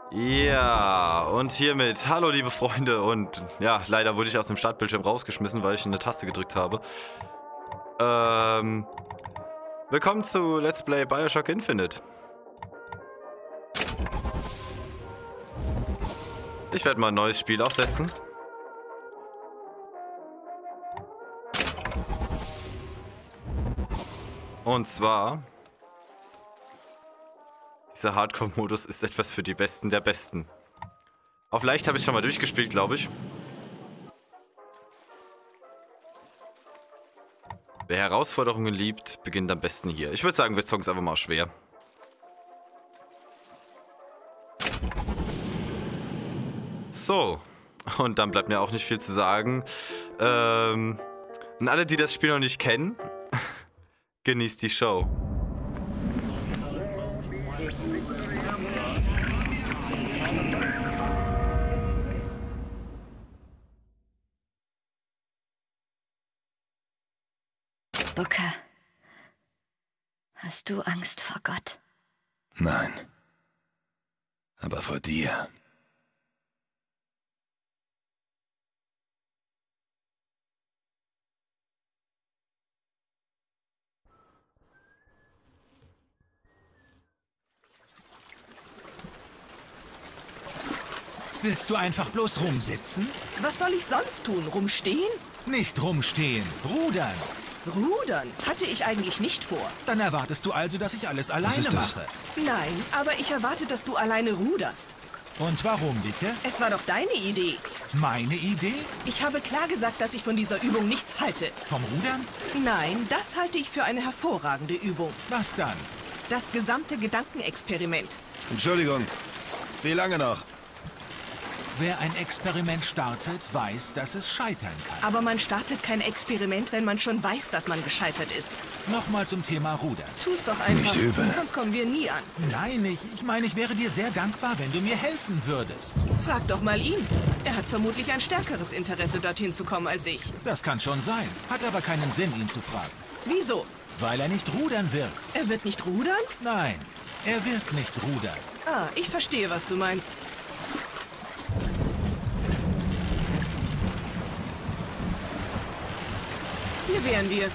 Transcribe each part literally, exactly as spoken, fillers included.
Ja, und hiermit, hallo liebe Freunde, und ja, leider wurde ich aus dem Startbildschirm rausgeschmissen, weil ich eine Taste gedrückt habe. Ähm, willkommen zu Let's Play Bioshock Infinite. Ich werde mal ein neues Spiel aufsetzen. Und zwar... Dieser Hardcore-Modus ist etwas für die Besten der Besten. Auf leicht habe ich schon mal durchgespielt, glaube ich. Wer Herausforderungen liebt, beginnt am besten hier. Ich würde sagen, wir zocken es einfach mal schwer. So, und dann bleibt mir auch nicht viel zu sagen. Ähm, und alle, die das Spiel noch nicht kennen, genießt die Show. Booker, hast du Angst vor Gott? Nein. Aber vor dir. Willst du einfach bloß rumsitzen? Was soll ich sonst tun? Rumstehen? Nicht rumstehen, rudern. Rudern hatte ich eigentlich nicht vor. Dann erwartest du also, dass ich alles alleine ist das? mache. Nein, aber ich erwarte, dass du alleine ruderst. Und warum bitte? Es war doch deine Idee. Meine Idee? Ich habe klar gesagt, dass ich von dieser Übung nichts halte. Vom Rudern? Nein, das halte ich für eine hervorragende Übung. Was dann? Das gesamte Gedankenexperiment. Entschuldigung. Wie lange noch? Wer ein Experiment startet, weiß, dass es scheitern kann. Aber man startet kein Experiment, wenn man schon weiß, dass man gescheitert ist. Nochmal zum Thema Rudern. Tu's doch einfach, Nicht übel. sonst kommen wir nie an. Nein, ich, ich meine, ich wäre dir sehr dankbar, wenn du mir helfen würdest. Frag doch mal ihn. Er hat vermutlich ein stärkeres Interesse, dorthin zu kommen als ich. Das kann schon sein. Hat aber keinen Sinn, ihn zu fragen. Wieso? Weil er nicht rudern wird. Er wird nicht rudern? Nein, er wird nicht rudern. Ah, ich verstehe, was du meinst. Hier wären wir.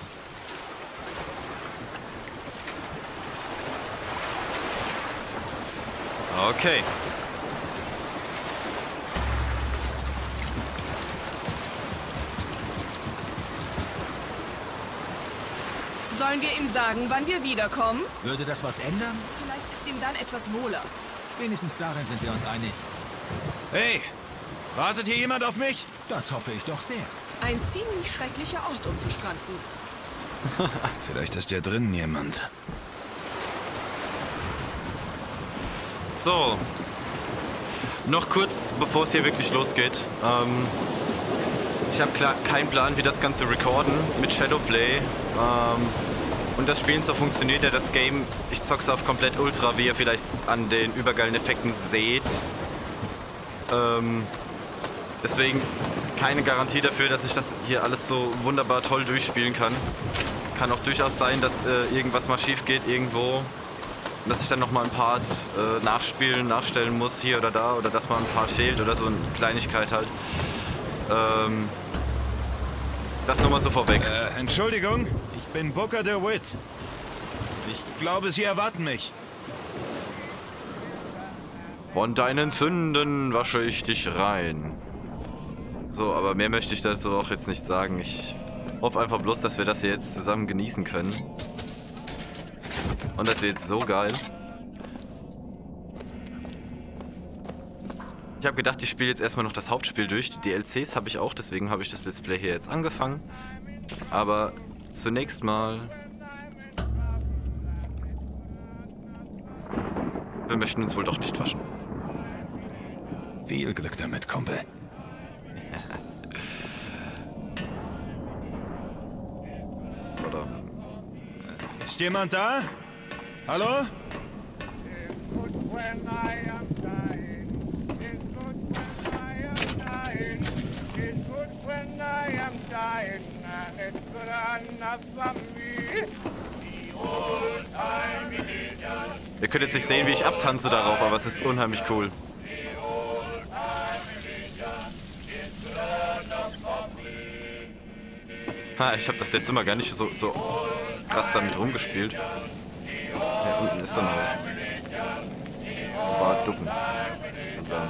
Okay. Sollen wir ihm sagen, wann wir wiederkommen? Würde das was ändern? Vielleicht ist ihm dann etwas wohler. Wenigstens darin sind wir uns einig. Hey! Wartet hier jemand auf mich? Das hoffe ich doch sehr. Ein ziemlich schrecklicher Ort, um zu stranden. Vielleicht ist ja drinnen jemand. So. Noch kurz, bevor es hier wirklich losgeht. Ähm, ich habe klar keinen Plan, wie das Ganze recorden mit Shadowplay. Ähm, und das Spielen so funktioniert ja das Game. Ich zock's auf komplett Ultra, wie ihr vielleicht an den übergeilen Effekten seht. Ähm, deswegen keine Garantie dafür, dass ich das hier alles so wunderbar toll durchspielen kann. Kann auch durchaus sein, dass äh, irgendwas mal schief geht irgendwo. Und dass ich dann nochmal ein Part äh, nachspielen, nachstellen muss hier oder da. Oder dass mal ein Part fehlt oder so eine Kleinigkeit halt. Ähm, das nur mal so vorweg. Äh, Entschuldigung. Ich bin Booker DeWitt. Ich glaube, Sie erwarten mich. Von deinen Sünden wasche ich dich rein. So, aber mehr möchte ich dazu auch jetzt nicht sagen. Ich hoffe einfach bloß, dass wir das hier jetzt zusammen genießen können. Und das wird jetzt so geil. Ich habe gedacht, ich spiele jetzt erstmal noch das Hauptspiel durch. Die D L Cs habe ich auch, deswegen habe ich das Let's Play hier jetzt angefangen. Aber zunächst mal... Wir möchten uns wohl doch nicht waschen. Viel Glück damit, Kumpel. So, dann. Ist jemand da? Hallo? The old time religion Ihr könnt jetzt nicht sehen, wie ich abtanze darauf, aber es ist unheimlich cool. Ha, ich habe das letzte Mal gar nicht so, so krass damit rumgespielt. Ja, unten ist dann was. War ducken. Und dann.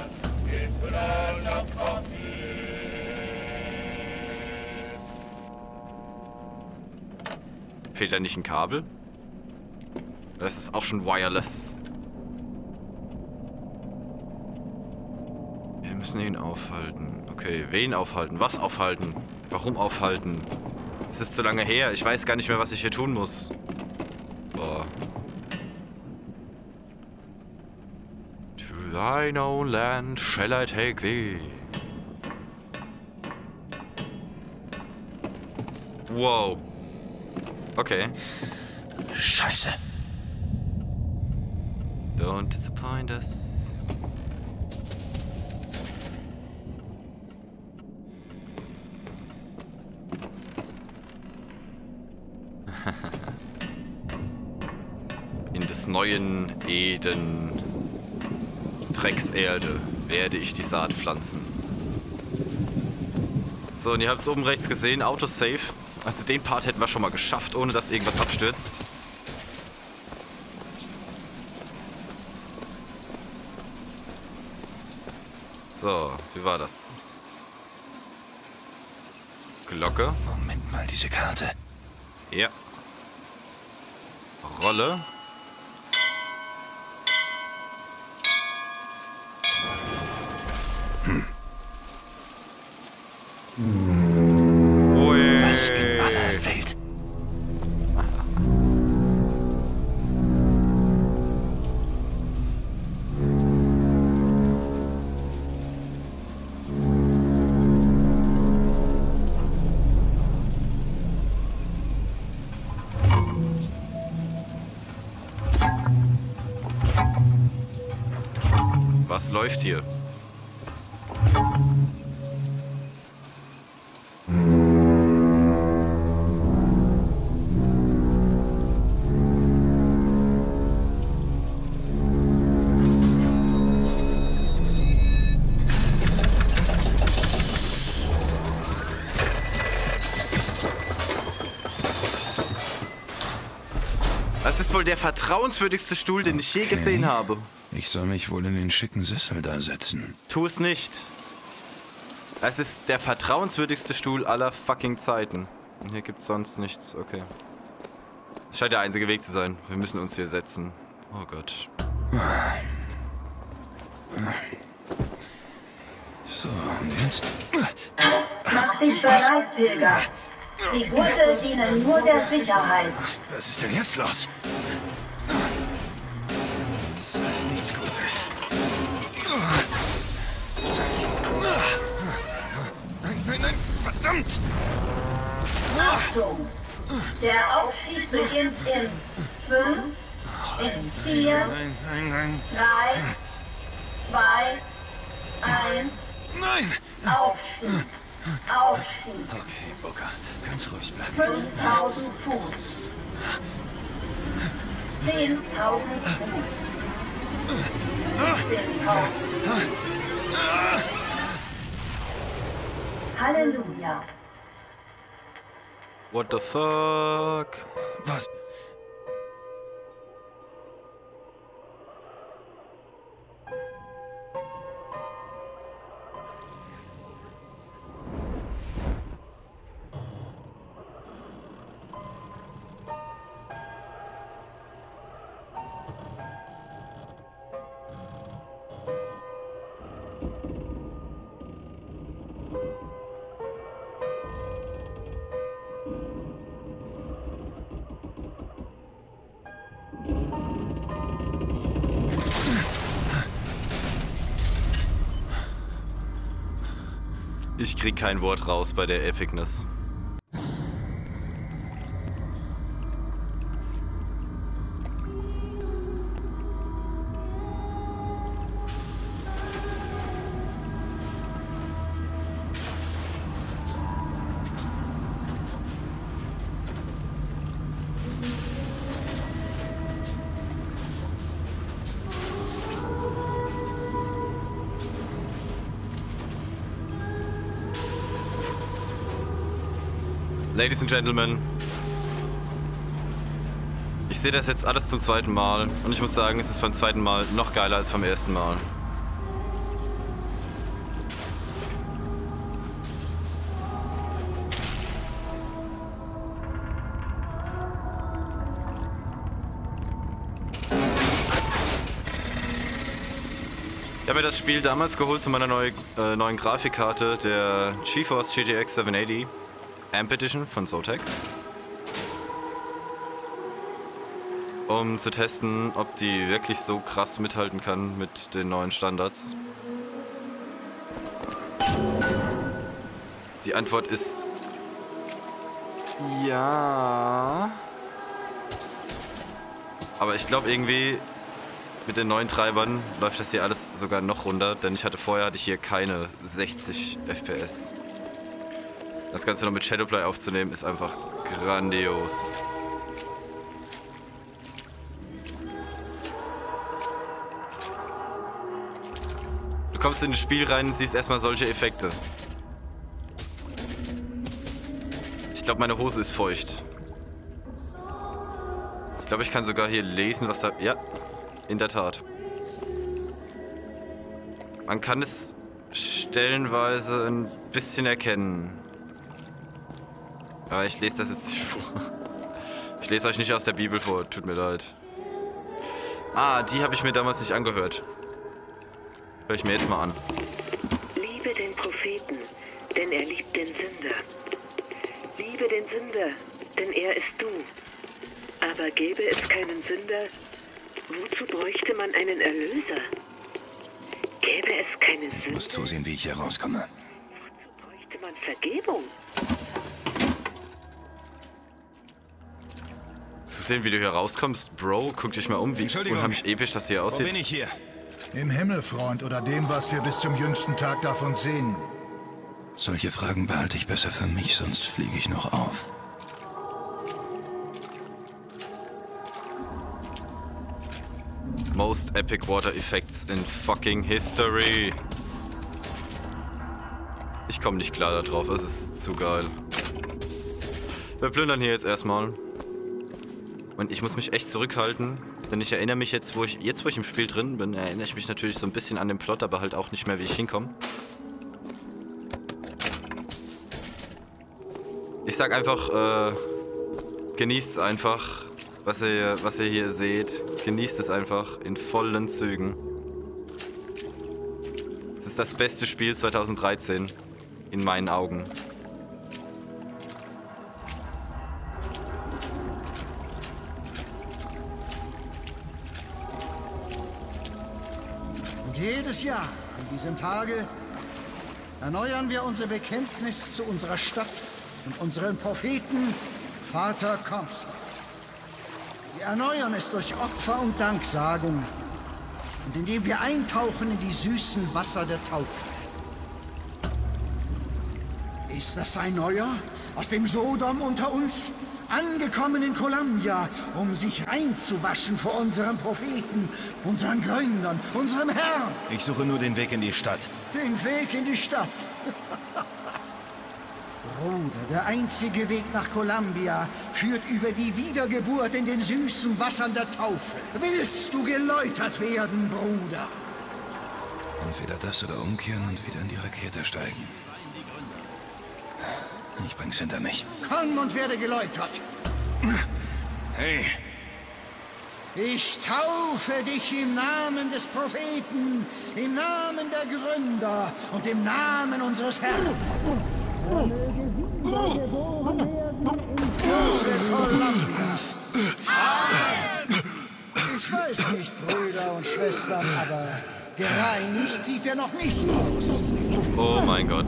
Fehlt da nicht ein Kabel? Das ist auch schon wireless. Wir müssen ihn aufhalten. Okay, wen aufhalten? Was aufhalten? Warum aufhalten? Es ist zu lange her. Ich weiß gar nicht mehr, was ich hier tun muss. Boah. To thine own land shall I take thee. Wow. Okay. Scheiße. Don't disappoint us. In des neuen Eden Dreckserde werde ich die Saat pflanzen. So, und ihr habt es oben rechts gesehen, Autosave. Also den Part hätten wir schon mal geschafft, ohne dass irgendwas abstürzt. So, wie war das? Glocke. Moment mal, diese Karte. Ja. Rolle. Hm. Ui. Was in aller Welt? Was läuft hier? Das ist wohl der vertrauenswürdigste Stuhl, den ich je gesehen habe. Ich soll mich wohl in den schicken Sessel da setzen. Tu es nicht. Es ist der vertrauenswürdigste Stuhl aller fucking Zeiten. Und hier gibt's sonst nichts. Okay. Das scheint der einzige Weg zu sein. Wir müssen uns hier setzen. Oh Gott. So, und jetzt? Mach dich bereit, Pilger. Die Gurte dienen nur der Sicherheit. Was ist denn jetzt los? Das ist nichts Gutes. Nein, nein, nein, verdammt! Achtung! Der Aufstieg beginnt in fünf, in vier, Nein, nein, nein, drei, zwei, eins. nein! Aufstieg! Aufstieg! Okay, Booker, ganz ruhig bleiben. fünftausend Fuß. zehntausend Fuß. fünfzehntausend. Halleluja! What the fuck? Was? Ich krieg kein Wort raus bei der Epicness. Ladies and Gentlemen, ich sehe das jetzt alles zum zweiten Mal und ich muss sagen, es ist beim zweiten Mal noch geiler als beim ersten Mal. Ich habe mir das Spiel damals geholt zu meiner neue, äh, neuen Grafikkarte, der GeForce G T X sieben achtzig Amp Edition von Zotac. Um zu testen, ob die wirklich so krass mithalten kann mit den neuen Standards. Die Antwort ist ja. Aber ich glaube irgendwie, mit den neuen Treibern läuft das hier alles sogar noch runter, denn ich hatte vorher hatte ich hier keine sechzig F P S. Das Ganze noch mit Shadowplay aufzunehmen ist einfach grandios. Du kommst in das Spiel rein und siehst erstmal solche Effekte. Ich glaube, meine Hose ist feucht. Ich glaube, ich kann sogar hier lesen, was da... Ja, in der Tat. Man kann es stellenweise ein bisschen erkennen. Aber ich lese das jetzt nicht vor. Ich lese euch nicht aus der Bibel vor, tut mir leid. Ah, die habe ich mir damals nicht angehört. Hör ich mir jetzt mal an. Liebe den Propheten, denn er liebt den Sünder. Liebe den Sünder, denn er ist du. Aber gäbe es keinen Sünder, wozu bräuchte man einen Erlöser? Gäbe es keine Sünde, Ich muss zusehen, wie ich hier rauskomme. wozu bräuchte man Vergebung? Zu sehen, wie du hier rauskommst, Bro, guck dich mal um, wie Entschuldigung. unheimlich episch das hier Wo aussieht. bin ich hier? Im Himmel, Freund, oder dem, was wir bis zum jüngsten Tag davon sehen. Solche Fragen behalte ich besser für mich, sonst fliege ich noch auf. Most epic water effects in fucking history. Ich komme nicht klar darauf, es ist zu geil. Wir plündern hier jetzt erstmal. Und ich muss mich echt zurückhalten, denn ich erinnere mich jetzt, wo ich jetzt wo ich im Spiel drin bin, erinnere ich mich natürlich so ein bisschen an den Plot, aber halt auch nicht mehr, wie ich hinkomme. Ich sag einfach, äh, genießt's einfach, was ihr, was ihr hier seht. Genießt es einfach in vollen Zügen. Es ist das beste Spiel zweitausenddreizehn, in meinen Augen. Und jedes Jahr an diesem Tage erneuern wir unser Bekenntnis zu unserer Stadt und unserem Propheten, Vater Comstock. Wir erneuern es durch Opfer und Danksagung und indem wir eintauchen in die süßen Wasser der Taufe. Ist das ein Neuer aus dem Sodom unter uns, angekommen in Columbia, um sich reinzuwaschen vor unserem Propheten, unseren Gründern, unserem Herrn? Ich suche nur den Weg in die Stadt. Den Weg in die Stadt. Bruder, der einzige Weg nach Columbia führt über die Wiedergeburt in den süßen Wassern der Taufe. Willst du geläutert werden, Bruder? Entweder das oder umkehren und wieder in die Rakete steigen. Ich bring's hinter mich. Komm und werde geläutert. Hey, Ich taufe dich im Namen des Propheten, im Namen der Gründer und im Namen unseres Herrn. Ich weiß nicht, Brüder und Schwestern, aber gereinigt sieht er noch nicht aus. Oh mein Gott.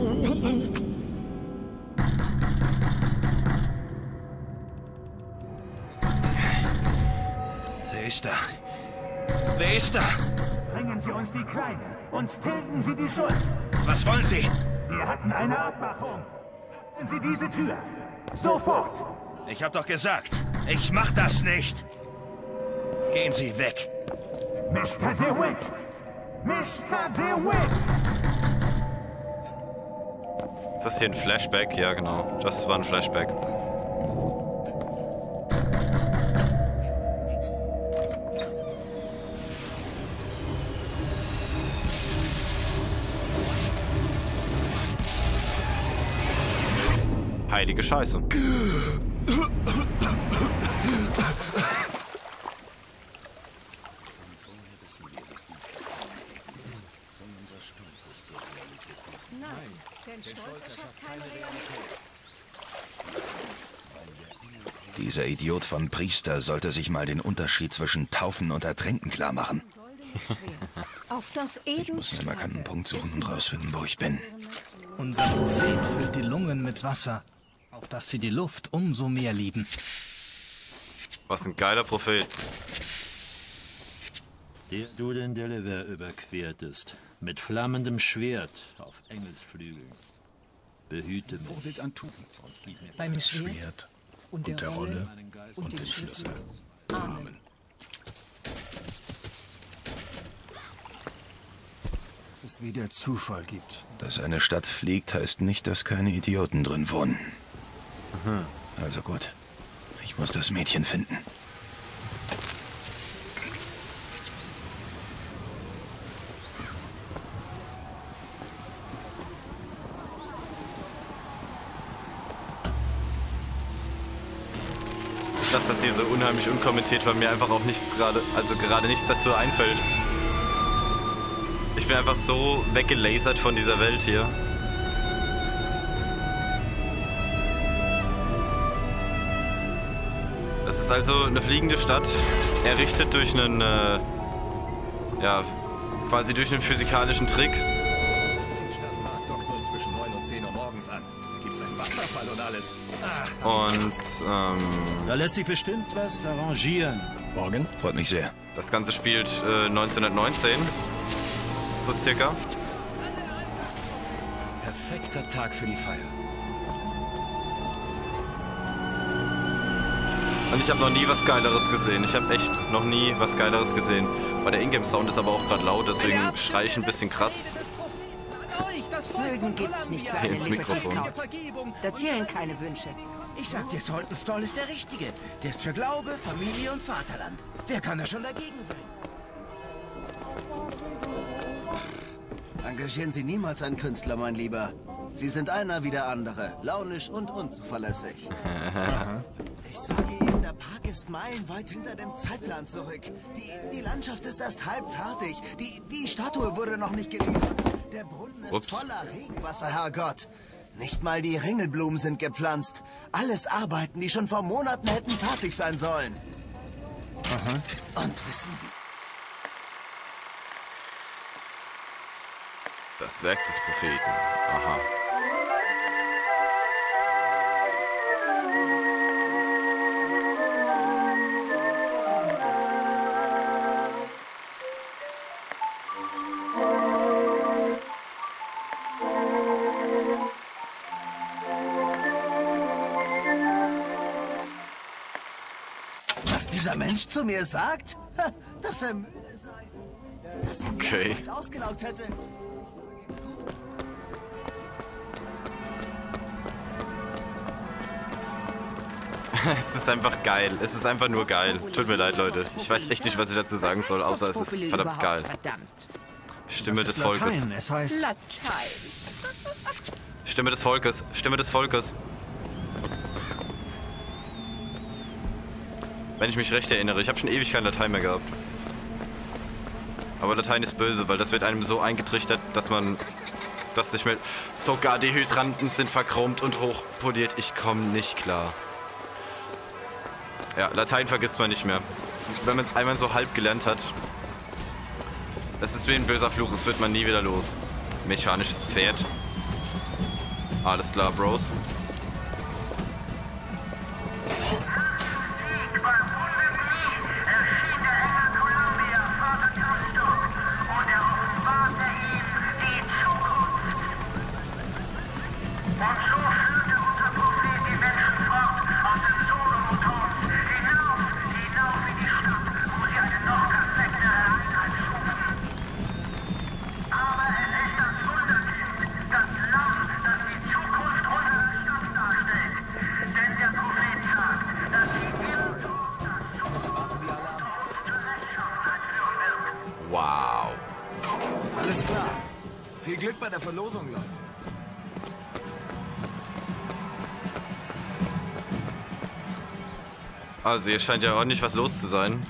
wer ist da? Wer ist da? Bringen Sie uns die Kleine und tilgen Sie die Schuld. Was wollen Sie? Wir hatten eine Abmachung. Öffnen Sie diese Tür. Sofort. Ich hab doch gesagt, ich mach das nicht. Gehen Sie weg. Mister DeWitt. Mister DeWitt. Ist das hier ein Flashback? Ja, genau. Das war ein Flashback. Heilige Scheiße. Dieser Idiot von Priester sollte sich mal den Unterschied zwischen Taufen und Ertränken klar machen. Auf das Ich muss mir einen markanten Punkt suchen und rausfinden, wo ich bin. Unser Prophet füllt die Lungen mit Wasser, auf dass sie die Luft umso mehr lieben. Was ein geiler Prophet. Der du den Deliver überquertest, mit flammendem Schwert auf Engelsflügeln. Behüte mich. Vorbild an Tugend. Beim Schwert, Schwert und der, und der Rolle Rolle und, und den den Schlüssel. Schlüssel. Amen. Amen. Dass es wieder Zufall gibt. Dass eine Stadt fliegt, heißt nicht, dass keine Idioten drin wohnen. Mhm. Also gut. Ich muss das Mädchen finden. Dass das hier so unheimlich unkommentiert war, mir einfach auch nicht gerade, also gerade nichts dazu einfällt. Ich bin einfach so weggelasert von dieser Welt hier. Das ist also eine fliegende Stadt, errichtet durch einen, äh, ja, quasi durch einen physikalischen Trick. Den Stadtpark dockt nur zwischen neun und zehn Uhr morgens an. Da gibt's einen Wasserfall und alles. Ach. Und, ähm... Da lässt sich bestimmt was arrangieren. Morgen? Freut mich sehr. Das Ganze spielt äh, neunzehnhundertneunzehn. So circa. Perfekter Tag für die Feier. Und ich habe noch nie was Geileres gesehen. Ich habe echt noch nie was Geileres gesehen. Weil der Ingame-Sound ist aber auch gerade laut, deswegen schreie ich ein bisschen krass. Mögen gibt's nicht für Hier eine ins Liberty Mikrofon. Scout. Da zählen keine Wünsche. Ich sag dir, Saltonstall ist der Richtige. Der ist für Glaube, Familie und Vaterland. Wer kann da schon dagegen sein? Engagieren Sie niemals einen Künstler, mein Lieber. Sie sind einer wie der andere, launisch und unzuverlässig. Ich sage Ihnen, der Park ist meilenweit hinter dem Zeitplan zurück. Die, die Landschaft ist erst halb fertig. Die, die Statue wurde noch nicht geliefert. Der Brunnen ist Ups. voller Regenwasser, Herrgott. Nicht mal die Ringelblumen sind gepflanzt. Alles Arbeiten, die schon vor Monaten hätten fertig sein sollen. Aha. Und wissen Sie... Das Werk des Propheten. Aha. Was dieser Mensch zu mir sagt? Ha, dass er müde sei. Dass ihn die Okay. Arbeit ausgelaugt hätte. Es ist einfach geil. Es ist einfach nur geil. Tut mir leid, Leute. Ich weiß echt nicht, was ich dazu sagen soll, außer es ist verdammt geil. Stimme des Volkes. Latein. Es heißt... Latein. Stimme des Volkes. Stimme des Volkes. Wenn ich mich recht erinnere. Ich habe schon ewig kein Latein mehr gehabt. Aber Latein ist böse, weil das wird einem so eingetrichtert, dass man... dass nicht mehr... Sogar die Hydranten sind verchromt und hochpoliert. Ich komme nicht klar. Ja, Latein vergisst man nicht mehr. Wenn man es einmal so halb gelernt hat, das ist wie ein böser Fluch, das wird man nie wieder los. Mechanisches Pferd. Alles klar, Bros. Aber es ist das Wunderkind, das Lamm, das die Zukunft Alles klar. Viel Glück bei der Verlosung, Leute. Also hier scheint ja ordentlich was los zu sein.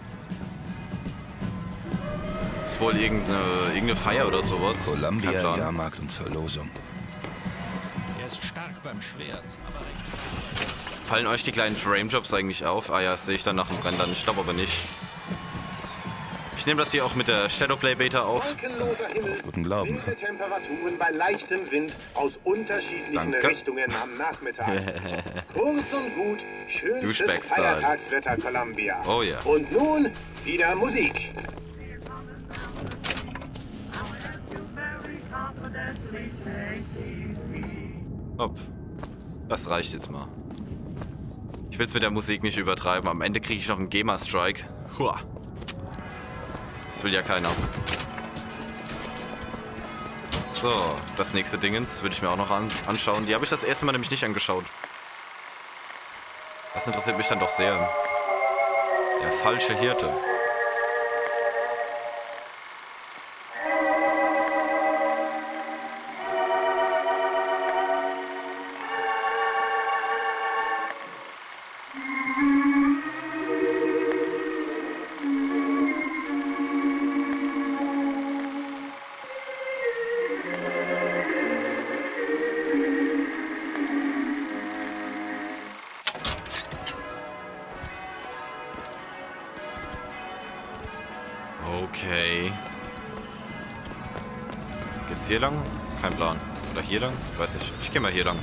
Ist wohl irgendeine, irgendeine Feier oder sowas. Columbia, Jahrmarkt und Verlosung. Er ist stark beim Schwert, aber recht. Fallen euch die kleinen Frame-Jobs eigentlich auf? Ah ja, das sehe ich dann nach dem Rennen dann. Ich glaube aber nicht. Ich nehme das hier auch mit der Shadowplay Beta auf. Auf guten Glauben. Temperaturen bei leichtem Wind aus unterschiedlichen Danke. Richtungen am Nachmittag. Kurz und gut, schönstes Douchebag-Style. Feiertagswetter Columbia. Oh ja. Und nun wieder Musik. Hopp. Das reicht jetzt mal. Ich will es mit der Musik nicht übertreiben. Am Ende kriege ich noch einen GEMA-Strike. Hua. Das will ja keiner. So, das nächste Dingens würde ich mir auch noch an anschauen. Die habe ich das erste Mal nämlich nicht angeschaut. Das interessiert mich dann doch sehr. Der falsche Hirte. Okay. Geht's hier lang? Kein Plan. Oder hier lang? Weiß nicht. Ich gehe mal hier lang.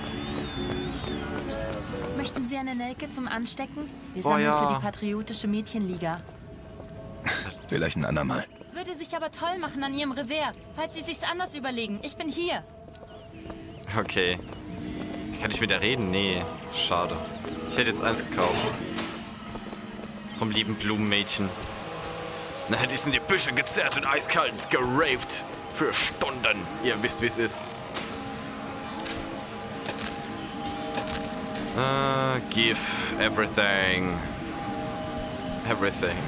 Möchten Sie eine Nelke zum Anstecken? Wir Boah, sammeln ja. für die patriotische Mädchenliga. Vielleicht ein andermal. Würde sich aber toll machen an Ihrem Revers, falls Sie sich's anders überlegen. Ich bin hier. Okay. Kann ich mit der reden? Nee. Schade. Ich hätte jetzt eins gekauft. Vom lieben Blumenmädchen. Na, die sind die Büsche gezerrt und eiskalt geraped. Für Stunden. Ihr wisst, wie es ist. Uh, give everything. Everything.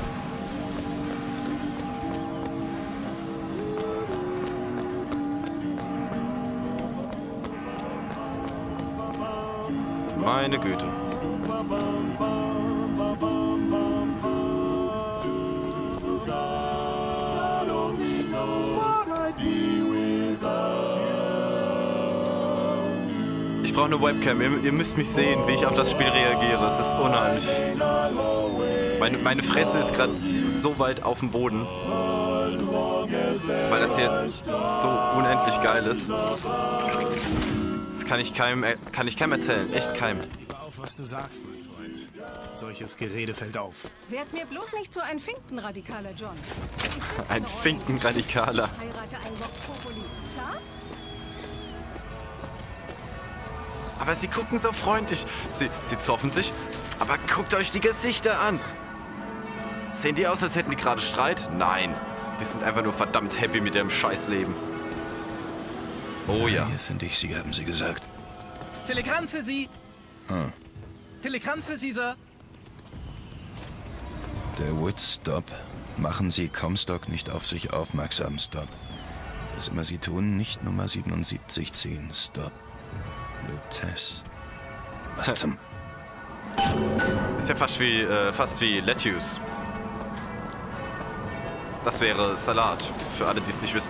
Meine Güte. Ich brauche eine Webcam. Ihr, ihr müsst mich sehen, wie ich auf das Spiel reagiere. Es ist unheimlich. Meine, meine Fresse ist gerade so weit auf dem Boden. Weil das hier so unendlich geil ist. Das kann ich keinem, kann ich keinem erzählen. Echt keinem. Lieber auf, was du sagst, mein Freund. Solches Gerede fällt auf. Werd mir bloß nicht so ein Finkenradikaler, John. Ein Finkenradikaler. Heirate ein Vox Populi. Klar? Aber sie gucken so freundlich. Sie, sie zoffen sich. Aber guckt euch die Gesichter an. Sehen die aus, als hätten die gerade Streit? Nein. Die sind einfach nur verdammt happy mit ihrem Scheißleben. Oh ja. Hier finde ich Sie, haben Sie gesagt. Telegramm für Sie. Hm. Telegramm für Sie, Sir. Der Wood-Stop. Machen Sie Comstock nicht auf sich aufmerksam, Stop. Was immer Sie tun, nicht Nummer siebenundsiebzig zehn, Stop. Lutess. Was zum... Ist ja fast wie, äh, fast wie Lettuce. Das wäre Salat, für alle, die es nicht wissen.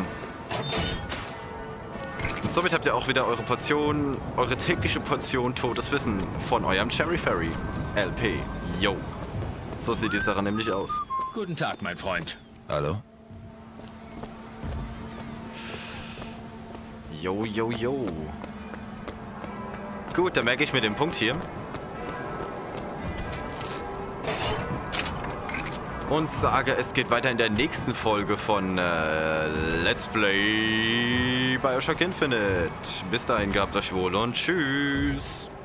Und somit habt ihr auch wieder eure Portion, eure tägliche Portion totes Wissen von eurem Cherry Ferry L P. Yo. So sieht die Sache nämlich aus. Guten Tag, mein Freund. Hallo? Yo, yo, yo. Gut, dann merke ich mir den Punkt hier. Und sage, es geht weiter in der nächsten Folge von äh, Let's Play BioShock Infinite. Bis dahin, gehabt euch wohl und tschüss.